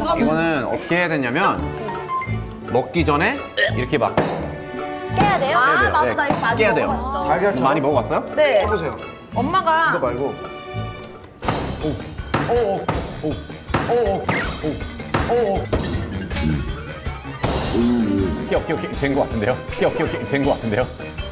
이거는 어떻게 해야 되냐면 먹기 전에 이렇게 막 깨야 돼요? 깨야 돼요. 맞아. 네, 나 이거 많이 깨야 돼요. 먹어봤어. 달걀 많이 먹어봤어요? 네. 해보세요. 엄마가 이거 말고. 오케이 된 것 같은데요? 오케이 된 것 같은데요?